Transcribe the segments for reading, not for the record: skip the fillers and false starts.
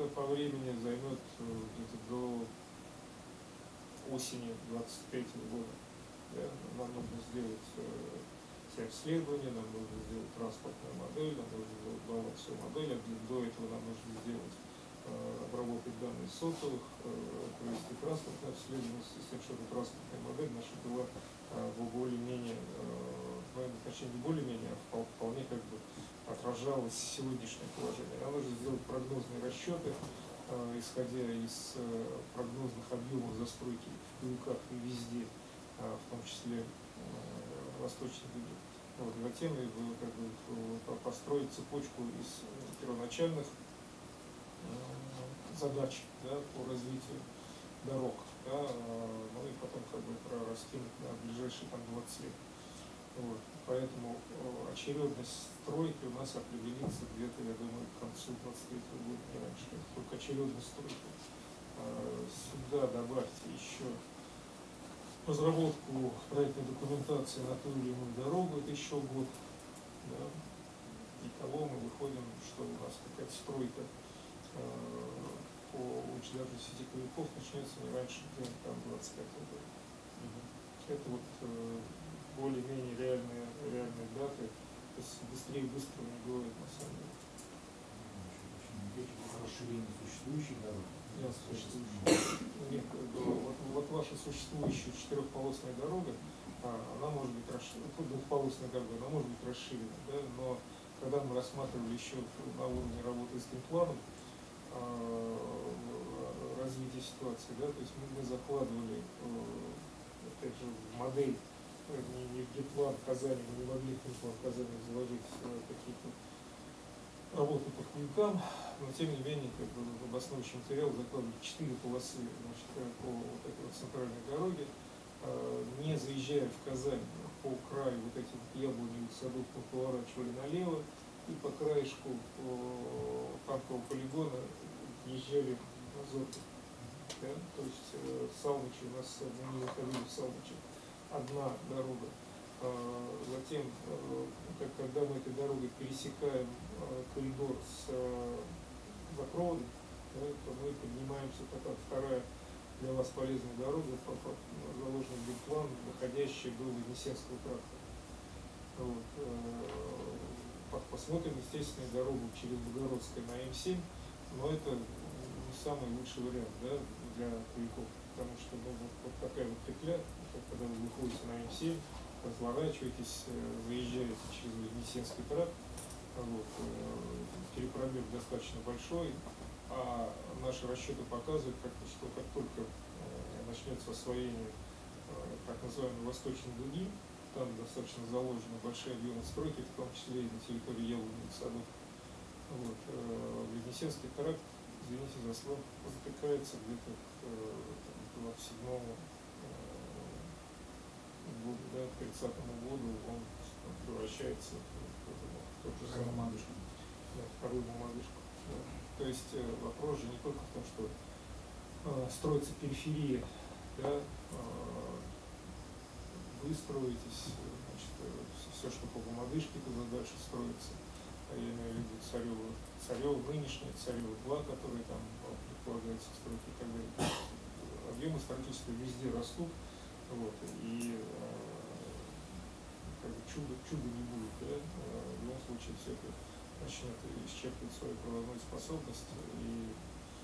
это по времени займет где-то до осени 23 года. Да? Нам нужно сделать все обследования, нам нужно сделать транспортную модель, нам нужно сделать балансовую модель, а до этого нам нужно сделать обработать данные сотовых, провести транспортное обследование, с тем, чтобы транспортная модель наша была более-менее, точнее не более-менее, а вполне как бы отражалось сегодняшнее положение. Нам нужно сделать прогнозные расчеты, исходя из прогнозных объемов застройки в Пиюках и везде, в том числе в Восточной Дуге. Вот, и затем как бы, построить цепочку из первоначальных задач, да, по развитию дорог, да, ну и потом как бы раскинуть на ближайшие там 20 лет. Вот. Поэтому очередность стройки у нас определится где-то, я думаю, к концу 23 года, не раньше. Только очередность стройки. Сюда добавьте еще разработку проектной документации на ту или иную дорогу, это еще год. Да. Итого мы выходим, что у нас какая-то стройка по учреждению сети Пиюков начнется не раньше, чем там 25 года. Это вот более-менее реальные даты, то есть быстрее быстро не бывает на самом деле. Расширение существующих дорог? Нет, вот ваша существующая четырехполосная дорога, она может быть расширена, двухполосная дорога, она может быть расширена, да, но когда мы рассматривали еще на уровне работы с генпланом развитие ситуации, да, то есть мы закладывали опять же в модель, не в генплан Казани, мы не могли в генплан Казани заложить какие-то работы по Пиюкам, но тем не менее как бы, в обосновывающий материал закладывали 4 полосы, значит, по вот этой вот центральной дороге, не заезжая в Казань по краю вот этих яблоневых садов, поворачивали налево и по краешку танкового полигона езжали на Зорках. Да? То есть Салмычи у нас, мы не заходили в Салмычи, одна дорога. Затем, когда мы этой дорогой пересекаем коридор с запроводом, да, то мы поднимаемся, потом вторая для вас полезная дорога, заложенный генплан, доходящая до Вознесенского тракта. Вот. Посмотрим, естественно, дорогу через Богородское на М7, но это не самый лучший вариант, да, для Пиюков, потому что ну, вот такая вот петля, когда вы выходите на М7, разворачиваетесь, заезжаете через Вознесенский тракт, вот, перепробег достаточно большой, а наши расчеты показывают, что как только начнется освоение так называемой Восточной Дуги, там достаточно заложены большие объемы стройки, в том числе и на территории яблоневых садов. Вот, Вознесенский тракт, извините за слово, затыкается где-то к 27-му году, да, к 30-му году он превращается в тот же самый бумажку. Да, вторую бумажку. Да. То есть вопрос же не только в том, что строится периферия, да, вы строитесь, значит, все, что по бумадышке, туда дальше строится. А я имею в виду Царева нынешняя, Царева-2, которые там предполагается строить и так далее. Объемы строительства везде растут, вот, и как бы чуда не будет, да? В любом случае все это начнет исчерпывать свою правовую способность и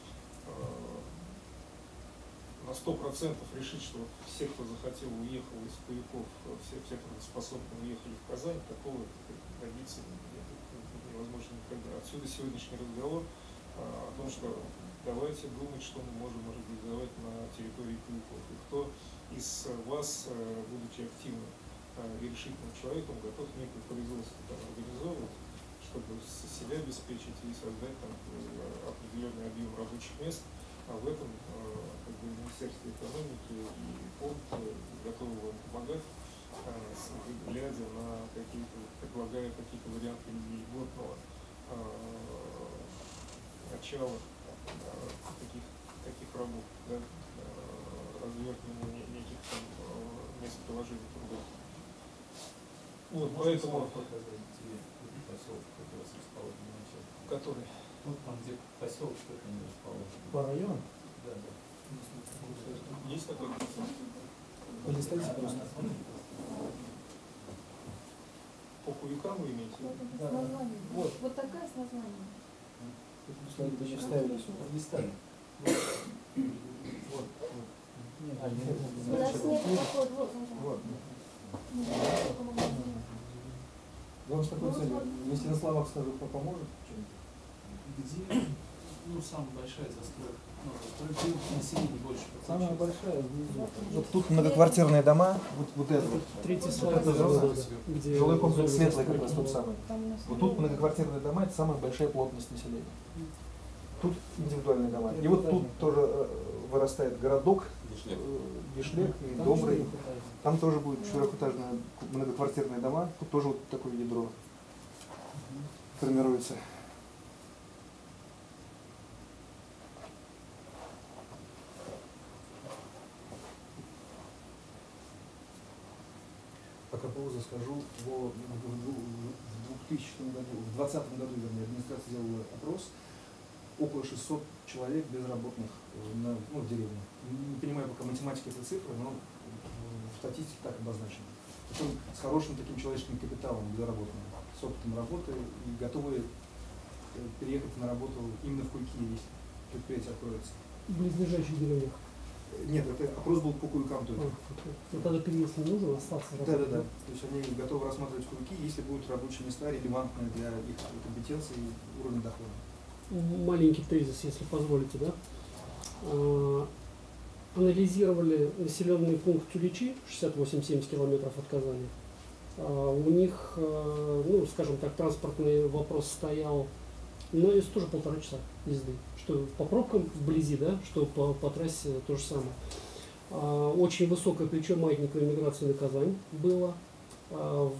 на 100% решить, что все, кто захотел, уехал из Пиюков, все, кто способны, уехали в Казань, такого добиться невозможно никогда. Отсюда сегодняшний разговор о том, что давайте думать, что мы можем организовать на территории Пиюков. И кто из вас, будучи активным и решительным человеком, готов некое производство там организовывать, чтобы себя обеспечить и создать там определенный объем рабочих мест, а в этом как бы, Министерство экономики и фонд готовы вам помогать, глядя на какие-то, предлагая какие-то варианты льготного начала таких работ, да, развертывания неких там мест приложения труда. Вот, поэтому... Поселок, Который? Ну, там, где поселок, как они расположены. По району? Да, да. Есть такой процесс? Полистайте просто. По кубикам вы имеете? в виду? Да. С названием. Вот. Вот такая с названием. Слайд бы не вставили сюда. Листали. Вот. Нет, А, нет. У нас нет такой, вот, Вот. только магазин. Вам с такой целью, если на словах скажу, кто поможет, Где, ну, самая большая застройка? Ну, застройка населения больше. самая большая внизу. Вот тут многоквартирные дома, вот это вот. Третий Вот слайд, это да, же где жилой комплекс зоны Светлый как раз застройки. тот самый. Там у нас Вот тут многоквартирные дома, это самая большая плотность населения. Тут индивидуальные дома. И вот тут тоже вырастает городок, Гишлек и Там Добрый. же не хватает. Там тоже будут четырехэтажные многоквартирные дома. Тут тоже вот такое ядро формируется. Пока паузу скажу, в 2000 году, в 2020 году, вернее, администрация сделала опрос, около 600 человек безработных в деревне. Не понимаю пока математики этой цифры, но в статистике так обозначено. Причем с хорошим таким человеческим капиталом безработным, с опытом работы и готовы переехать на работу именно в Куйки, если предприятие откроется. В близлежащих деревнях. Нет, это опрос был по Куйкам только. Ну, тогда переезд не нужен, остаться. Да. То есть они готовы рассматривать Куйки, если будут рабочие места релевантные для их компетенции и уровня дохода. Маленький тезис, если позволите, да? Анализировали населенный пункт Тюличи, 68-70 километров от Казани. У них, ну, скажем так, транспортный вопрос стоял, но это тоже 1,5 часа езды. Что по пробкам вблизи, да, что по трассе то же самое. Очень высокое плечо маятниковой миграции на Казань было. В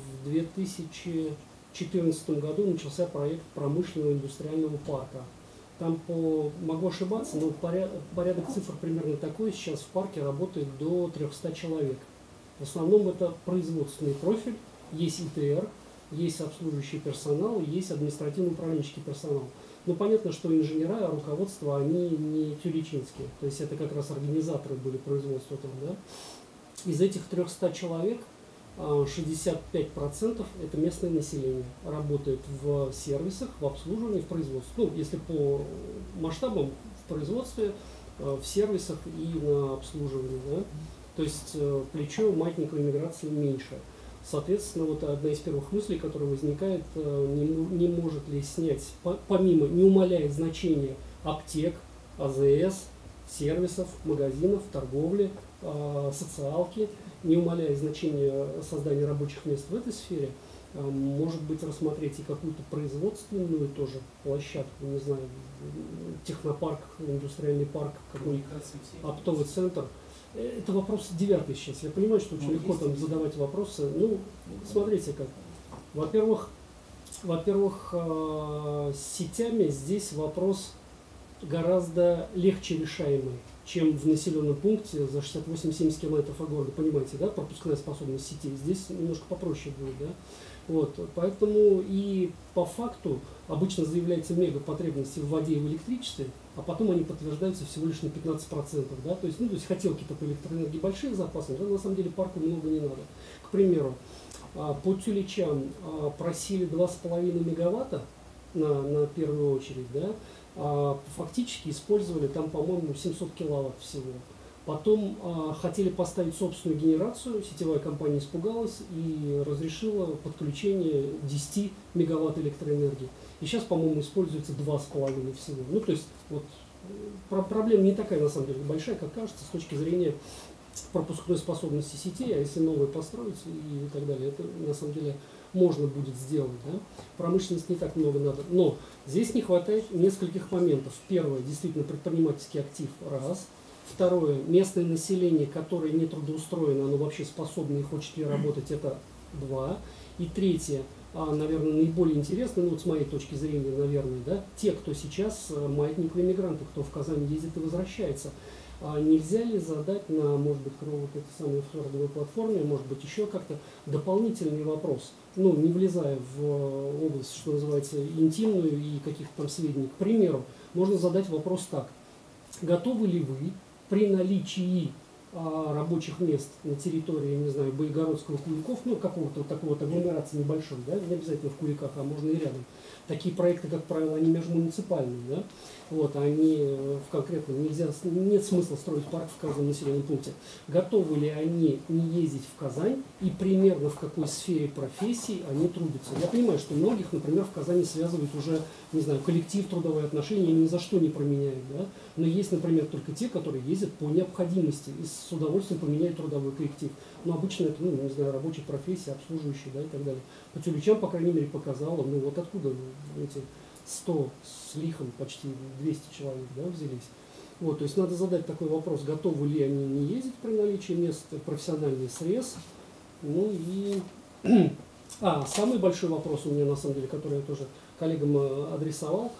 2014 году начался проект промышленного индустриального парка. Там, могу ошибаться, но порядок цифр примерно такой. Сейчас в парке работает до 300 человек. В основном это производственный профиль, есть ИТР, есть обслуживающий персонал, есть административно-управленческий персонал. Но понятно, что инженера, руководство, они не тюличинские. То есть это как раз организаторы были производства там, да. Из этих 300 человек 65% это местное население. Работает в сервисах, в обслуживании, в производстве. Ну, если по масштабам, в производстве, в сервисах и на обслуживании. Да. То есть плечо маятниковой миграции меньше. Соответственно, вот одна из первых мыслей, которая возникает, не может ли снять, помимо, не умаляет значение аптек, АЗС, сервисов, магазинов, торговли, социалки, не умаляя значение создания рабочих мест в этой сфере, может быть, рассмотреть и какую-то производственную тоже площадку, не знаю, технопарк, индустриальный парк, какой-нибудь оптовый центр. Это вопрос 9 сейчас. Я понимаю, что очень легко там задавать вопросы. Ну, смотрите как. Во-первых, с сетями здесь вопрос гораздо легче решаемый, чем в населенном пункте за 68-70 километров от города. Понимаете, да, пропускная способность сетей. Здесь немножко попроще будет, да. Вот, поэтому и по факту обычно заявляется мега потребности в воде и в электричестве, а потом они подтверждаются всего лишь на 15%. Да? То есть хотелки-то по электроэнергии большие запасы, но на самом деле парку много не надо. К примеру, по Тюличам просили 2,5 мегаватта на первую очередь, да? Фактически использовали там, по-моему, 700 киловатт всего. Потом хотели поставить собственную генерацию, сетевая компания испугалась и разрешила подключение 10 мегаватт электроэнергии. И сейчас, по-моему, используется 2,5 всего. Ну, то есть, вот, проблема не такая, на самом деле, большая, как кажется, с точки зрения пропускной способности сетей, а если новые построить и так далее, это, на самом деле, можно будет сделать. Да? Промышленность не так много надо. Но здесь не хватает нескольких моментов. Первое, действительно, предпринимательский актив, раз. Второе, местное население, которое не трудоустроено, оно вообще способно и хочет ли работать, это 2. И третье, наверное, наиболее интересно, ну вот с моей точки зрения, наверное, да, те, кто сейчас маятниковые мигранты, кто в Казань ездит и возвращается. А нельзя ли задать на, может быть, вот этой самой форвардовой платформе, может быть, еще как-то дополнительный вопрос, ну, не влезая в область, что называется, интимную и каких-то там сведений. К примеру, можно задать вопрос так. Готовы ли вы при наличии рабочих мест на территории, не знаю, Боегородского, Куликов, ну, какого-то вот такого вот агломерации небольшой, да, не обязательно в Куликах, а можно и рядом. Такие проекты, как правило, они межмуниципальные, да, вот, они в конкретном нельзя, нет смысла строить парк в каждом населенном пункте. Готовы ли они не ездить в Казань и примерно в какой сфере профессий они трудятся? Я понимаю, что многих, например, в Казани связывает уже, не знаю, коллектив, трудовые отношения, они ни за что не променяют, да, но есть, например, только те, которые ездят по необходимости и с удовольствием поменяют трудовой коллектив. Но обычно это, ну, не знаю, рабочие профессии, обслуживающие, да, и так далее. По Тюлечам, по крайней мере, показало, ну, вот откуда эти 100 с лихом, почти 200 человек, да, взялись. Вот, то есть надо задать такой вопрос, готовы ли они не ездить при наличии мест, профессиональный срез. Ну и самый большой вопрос у меня, на самом деле, который я тоже коллегам адресовал.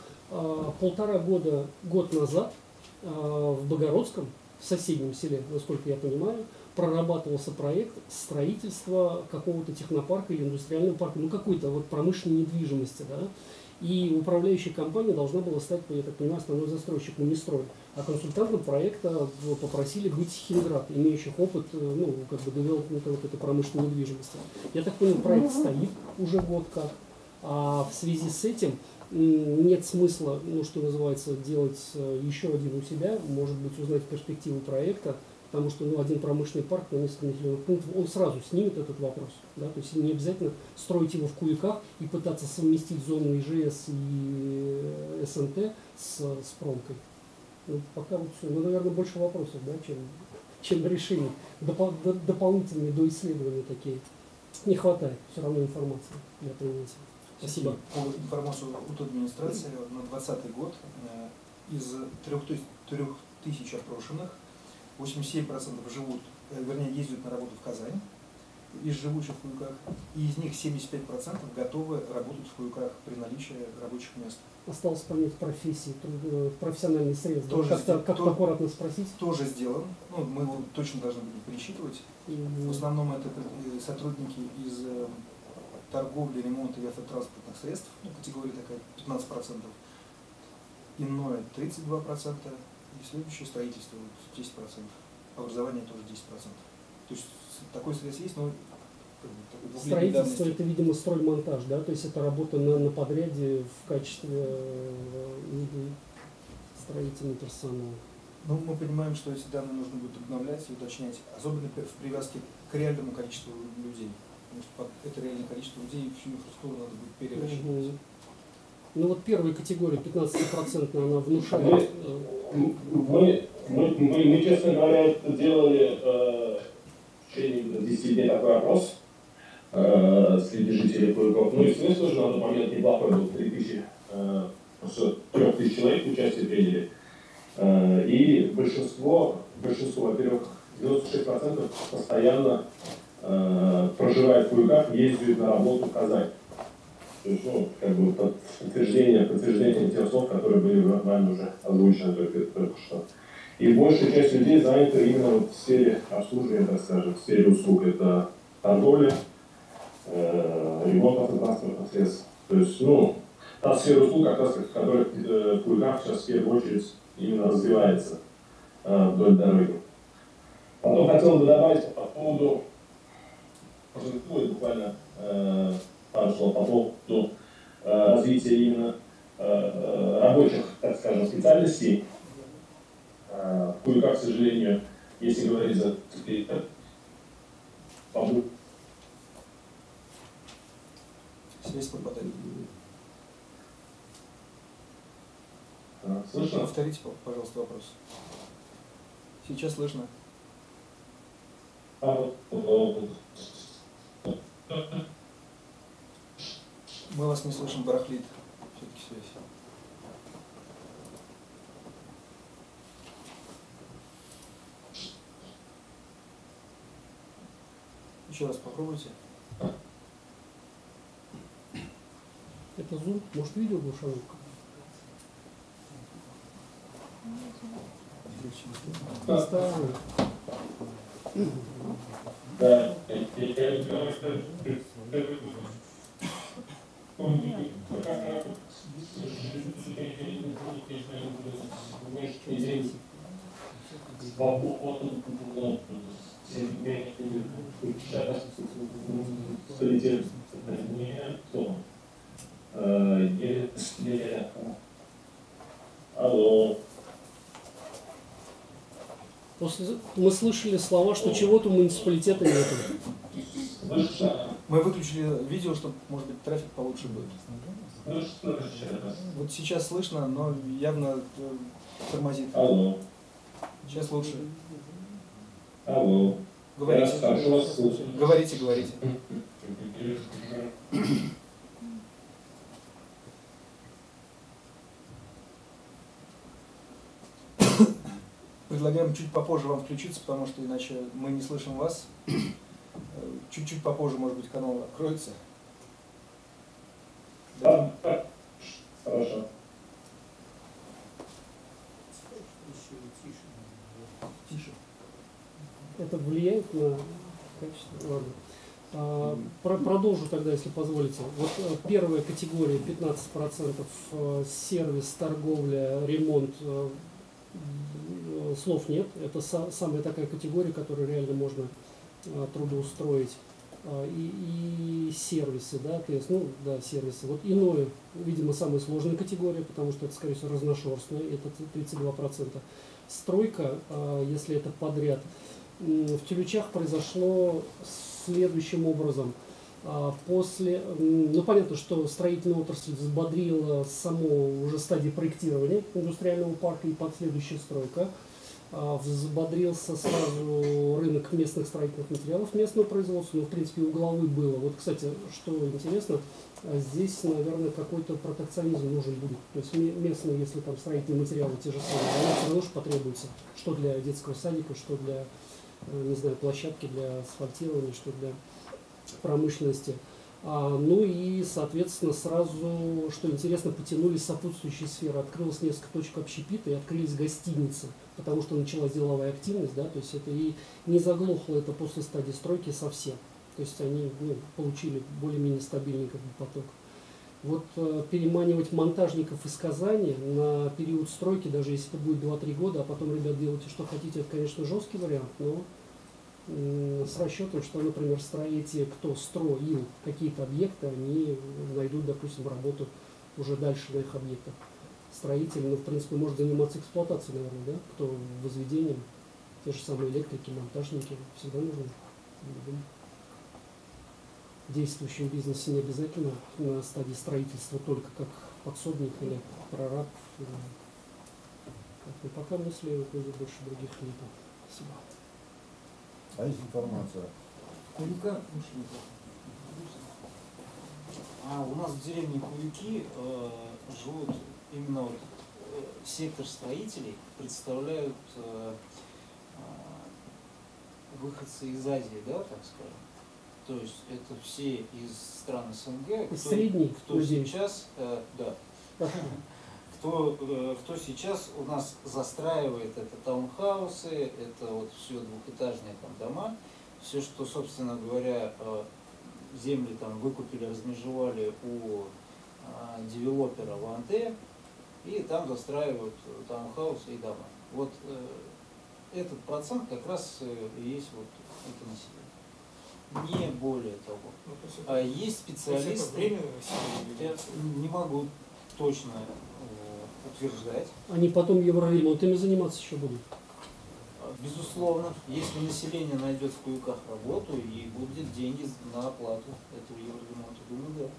Год назад в Богородском, в соседнем селе, насколько я понимаю, прорабатывался проект строительства какого-то технопарка или индустриального парка, ну какой-то вот промышленной недвижимости, да. И управляющая компания должна была стать, я так понимаю, основной застройщик Унистрой. А консультантом проекта попросили быть Химград, имеющих опыт, ну, как бы девелопмента вот этой промышленной недвижимости. Я так понял, проект стоит уже год как. А в связи с этим нет смысла, ну, что называется, делать еще один у себя, может быть, узнать перспективу проекта, потому что, ну, один промышленный парк на несколько населенных пунктов, он сразу снимет этот вопрос. Да? То есть не обязательно строить его в Куликах и пытаться совместить зону ИЖС и СНТ с промкой. Ну, пока вот все. Ну, наверное, больше вопросов, да, чем решений. Дополнительные доисследования такие. Не хватает все равно информации для принятия. Спасибо. По информацию от администрации на 2020 год из 3000 опрошенных 87% живут, вернее, ездят на работу в Казань, из живущих в Куликах, и из них 75% готовы работать в Куликах при наличии рабочих мест. Осталось понять профессии, профессиональный срез. Тоже как-то аккуратно спросить. Тоже сделан. Ну, мы его точно должны будем пересчитывать. В основном это сотрудники из торговли, ремонта и автотранспортных средств, ну, категория такая 15%, иное 32%, и следующее строительство 10%, образование тоже 10%. То есть такой срез есть, но строительство это, видимо, строймонтаж, да, то есть это работа на подряде в качестве строительного персонала. Ну, мы понимаем, что эти данные нужно будет обновлять и уточнять, особенно в привязке к реальному количеству людей. Потому что под это реальное количество людей всю инфраструктуру надо будет перерасчитывать. Ну вот первая категория, 15%, она внушает. Мы, честно говоря, делали в течение 10 дней такой опрос среди жителей Куликов. Ну и смысл же на тот момент неплохой был, 3000 человек участие приняли. И большинство, во-первых, 96% постоянно проживает в Куликах, ездит на работу в Казань. То есть, ну, как бы подтверждение тех слов, которые были вами уже озвучены только что. И большая часть людей занята именно вот в сфере обслуживания, так скажем, в сфере услуг. Это торговля, ремонт автотранспортных средств. То есть, ну, та сфера услуг, как раз, которая в Куликах сейчас в первую очередь именно развивается вдоль дороги. Потом хотел бы добавить по поводу, буквально пару слов по поводу развития именно рабочих, так скажем, специальностей. В Куликах, к сожалению, если говорить за Связь пропадает. Слышно? Повторите, пожалуйста, вопрос. Сейчас слышно. Мы вас не слышим, барахлит все-таки связь. Еще раз попробуйте. Это Zoom, может видео глушилка? Поставлю. Да, Алло. Мы слышали слова, что чего-то у муниципалитета нету. Мы выключили видео, чтобы, может быть, трафик получше будет. Вот сейчас слышно, но явно тормозит. Алло. Сейчас лучше. Алло. Говорите. Я хорошо вас слышу. Говорите, говорите. Предлагаем чуть попозже вам включиться, потому что иначе мы не слышим вас. Чуть-чуть попозже, может быть, канал откроется. Хорошо. Тише. Это влияет на качество? Ладно. Продолжу тогда, если позволите. Вот первая категория 15% сервис, торговля, ремонт. Слов нет. Это самая такая категория, которую реально можно трудоустроить. И сервисы, да, то есть, ну, да, сервисы. Вот иное, видимо, самая сложная категория, потому что это, скорее всего, разношерстное, это 32%. Стройка, если это подряд. В Тюлючах произошло следующим образом. После, ну, понятно, что строительная отрасль взбодрила саму уже стадии проектирования индустриального парка и последующая стройка. Взбодрился сразу рынок местных строительных материалов, местного производства, но, в принципе, у главы было. Вот, кстати, что интересно, здесь, наверное, какой-то протекционизм нужен будет. То есть местные, если там строительные материалы те же самые, они все равно же потребуются, что для детского садика, что для, не знаю, площадки для асфальтирования, что для промышленности. Ну и, соответственно, сразу, что интересно, потянулись сопутствующие сферы. Открылось несколько точек общепита и открылись гостиницы, потому что началась деловая активность, да, то есть это и не заглохло это после стадии стройки совсем. То есть они, ну, получили более-менее стабильный как бы поток. Вот переманивать монтажников из Казани на период стройки, даже если это будет 2-3 года, а потом, ребят, делайте что хотите, это, конечно, жесткий вариант, но с расчетом, что, например, строители, кто строил какие-то объекты, они найдут, допустим, работу уже дальше на их объектах. Строитель, ну, в принципе, может заниматься эксплуатацией, наверное, да, кто возведением, те же самые электрики, монтажники, всегда нужны. В действующем бизнесе не обязательно на стадии строительства только как подсобник или прораб. Но пока мысли вроде больше других нет. Спасибо. А есть информация? Кулика, у нас в деревне Кулики живут именно вот, сектор строителей, представляют выходцы из Азии, да, так скажем. То есть это все из стран СНГ, кто сейчас, кто сейчас у нас застраивает это таунхаусы, это вот все двухэтажные там дома, все, что, собственно говоря, земли там выкупили, размежевали у девелопера в Анте, и там застраивают таунхаусы и дома. Вот этот процент как раз и есть вот это население. Не более того. Есть специалисты, я не могу точно утверждать. Они потом евроремонтами заниматься еще будут? Безусловно, если население найдет в Куликах работу и будет деньги на оплату этого евроремонта, думаю, да.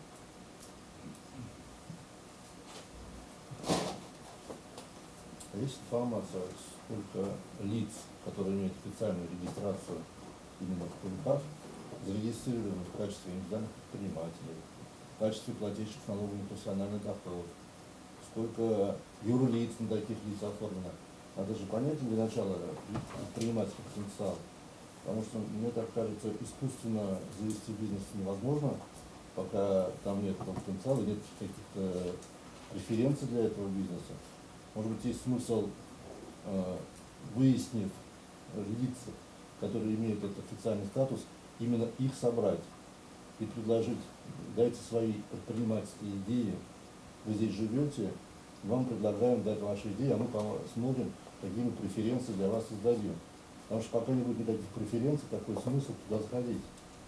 Есть информация, сколько лиц, которые имеют специальную регистрацию именно в Куликах, зарегистрированы в качестве индивидуальных предпринимателей, в качестве плательщиков налогов на профессиональный доход, сколько юрлиц на таких лиц оформлено. Надо же понять для начала предпринимательский потенциал, потому что, мне так кажется, искусственно завести бизнес невозможно, пока там нет потенциала, нет каких-то преференций для этого бизнеса. Может быть, есть смысл выяснив лиц, которые имеют этот официальный статус, именно их собрать и предложить: дайте свои предпринимательские идеи, вы здесь живете, вам предлагаем дать ваши идеи, а мы посмотрим, какие мы преференции для вас создадим. Потому что пока не будет никаких преференций, какой смысл туда заходить?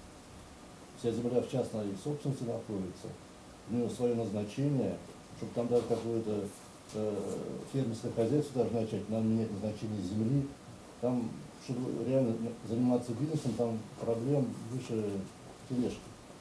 Вся земля в частной собственности находится, у нее свое назначение, чтобы там даже какое-то фермерское хозяйство даже начать, надо менять назначение земли. Там, чтобы реально заниматься бизнесом, там проблем выше тележки.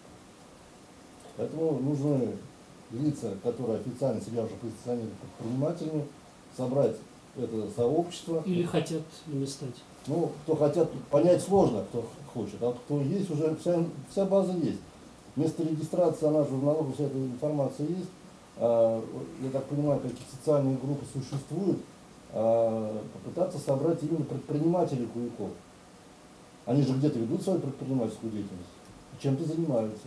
Поэтому нужны лица, которые официально себя уже позиционируют предпринимателями, собрать это сообщество. Или хотят ими стать. Ну, кто хотят, понять сложно, кто хочет, а кто есть, уже вся база есть. Место регистрации, она же в налоговой, вся эта информация есть. Я так понимаю, какие социальные группы существуют, попытаться собрать именно предпринимателей Куликов. Они же где-то ведут свою предпринимательскую деятельность, чем-то занимаются.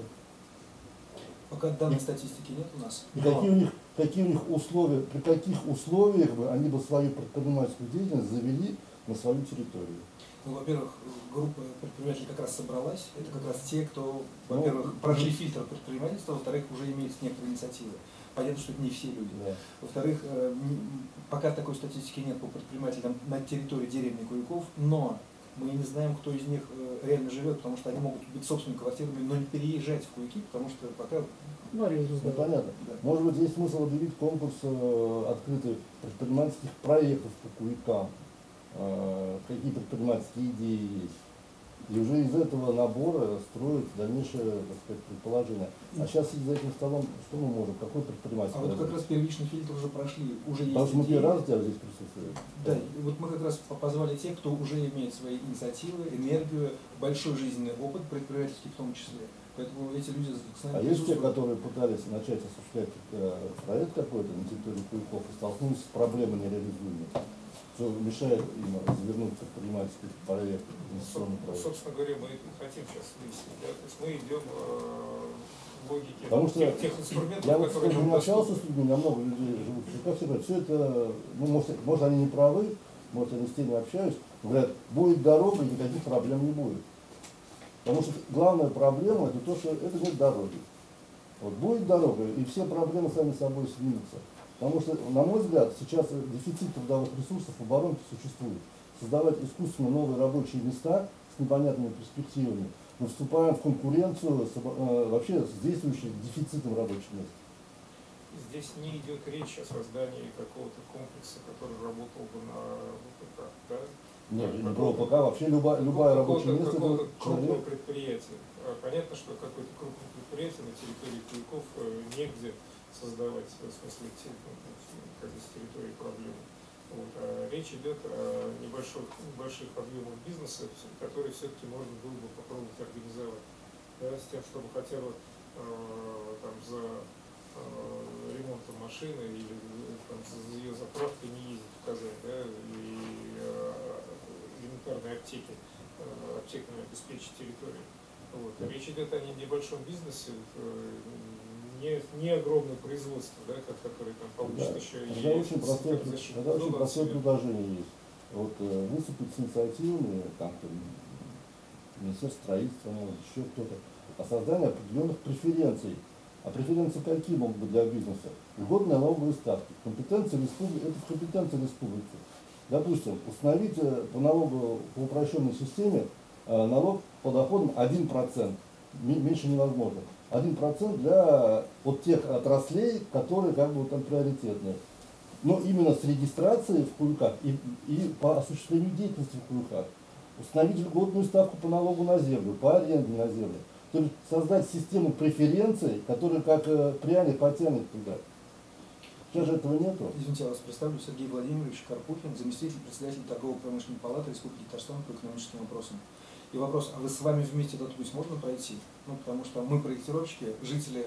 Пока данной статистики нет у нас. И какие у них условия, при каких условиях бы они бы свою предпринимательскую деятельность завели на свою территорию? Ну, во-первых, группа предпринимателей как раз собралась. Это как раз те, кто, во-первых, прошли фильтр предпринимательства, во-вторых, уже имеют некоторые инициативы. Понятно, что это не все люди. Да. Во-вторых, пока такой статистики нет по предпринимателям на территории деревни Куликов, но мы не знаем, кто из них реально живет, потому что они могут быть собственными квартирами, но не переезжать в Кулики, потому что пока... В аренду Ну, сдавать. понятно. Да. Может быть, есть смысл объявить конкурс открытых предпринимательских проектов по Куликам. Какие предпринимательские идеи есть. И уже из этого набора строить дальнейшее, так сказать, предположение. А сейчас сидя за этим столом, что мы можем? Какой предприниматель? А вот как раз первичный фильтр уже прошли, уже есть Потому что мы идеи. первый раз здесь присутствуем. Да, и вот мы как раз позвали тех, кто уже имеет свои инициативы, энергию, большой жизненный опыт, предпринимательский в том числе. Поэтому эти люди с нами А есть те, присутствуют. которые пытались начать осуществлять проект какой-то на территории Куликов и столкнулись с проблемами нереализуемыми, что мешает им завернуть предпринимательский проект, инвестиционный проект. Собственно говоря, мы это хотим сейчас выяснить. Да? То есть мы идем в логике Потому что тех инструментов, я вот которые сколько нам не общался доступны. с людьми, я много людей живут в Куликах, все говорят, все это, ну, может они не правы, может я с теми общаюсь, говорят, будет дорога и никаких проблем не будет. Потому что главная проблема это то, что это нет дороги. Вот будет дорога, и все проблемы сами собой снимутся. Потому что, на мой взгляд, сейчас дефицит трудовых ресурсов в оборонке существует. Создавать искусственно новые рабочие места с непонятными перспективами. Мы вступаем в конкуренцию вообще с действующим дефицитом рабочих мест. Здесь не идет речь о создании какого-то комплекса, который работал бы на ВПК. Да? Нет, не про ВПК, вообще любое рабочее место Какого-то это крупного человек. предприятия. Понятно, что какое-то крупное предприятие на территории Куликов негде создавать, в смысле, как бы с территории проблемы. Вот. А речь идет о небольших объемах бизнеса, которые все-таки можно было бы попробовать организовать. Да, с тем, чтобы хотя бы там, за ремонтом машины или там, за ее заправкой не ездить в Казань, да, и элементарные аптеками обеспечить территорию. Вот. Речь идет о небольшом бизнесе, не огромное производство, да, которое там получит Да. еще Тогда и очень простое, защиту. тогда очень простое предложение есть. Вот выступить с инициативами, там, Министерство строительства, может, еще кто-то, о создании определенных преференций. А преференции какие могут быть для бизнеса? Льготные налоговые ставки. Компетенция республики, это в компетенции республики. Допустим, установить по налогу по упрощенной системе налог по доходам 1%. Меньше невозможно. 1% для вот тех отраслей, которые как бы там приоритетные. Но именно с регистрацией в Куликах и по осуществлению деятельности в Куликах. Установить льготную ставку по налогу на землю, по аренде на землю. То есть создать систему преференций, которая как пряник потянет туда. Сейчас же этого нету. Извините, я вас представлю. Сергей Владимирович Карпухин, заместитель председателя торгово-промышленной палаты Республики Татарстан по экономическим вопросам. И вопрос, а вы с вами вместе этот путь можно пройти? Ну, потому что мы проектировщики, жители,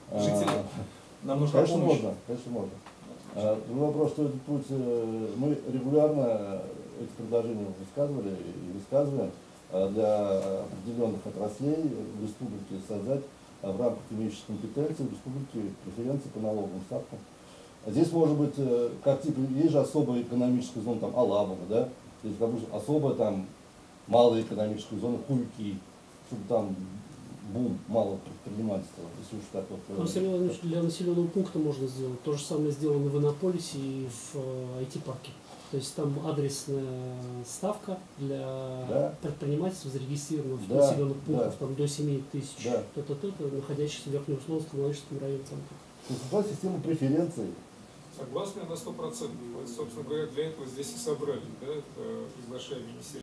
нам нужна Конечно помощь. можно, конечно можно. Другой вопрос, что этот путь, мы регулярно эти предложения высказывали и высказываем для определенных отраслей в республике создать в рамках имеющихся компетенций в республике преференции по налоговым ставкам. А здесь может быть, как типа, есть же особая экономическая зона, там, Аламова, да? Есть, допустим, особая там малая экономическая зона Куйки, чтобы там бум малого предпринимательства, если уж так вот. Василий Владимирович, для населенного пункта можно сделать. То же самое сделано в Иннополисе и в IT-парке. То есть там адресная ставка для Да. предпринимательства, зарегистрированных в Да, населенных пунктах да. там, до 7 тысяч, Да. находящихся в Верхнеусловском, Ловежском районе центра. То есть это система преференций. Согласны на 100%. Вот, собственно говоря, для этого здесь и собрали, да, приглашая министерство.